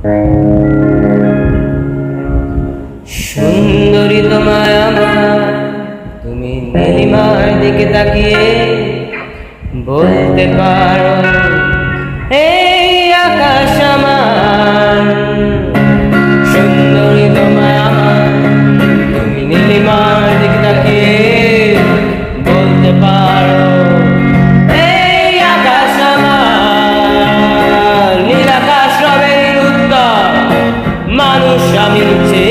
সুন্দরী তোমায় আমার, তুমি নীলিমার দিকে তাকিয়ে বলতে পারো এই আকাশ আমার। সুন্দরী তোমায় আমার, তুমি নীলিমার দিকে তাকিয়ে বলতে পারো এই আকাশ আমার। নীল আকাশ রবের উত্তর, মানুষ আমি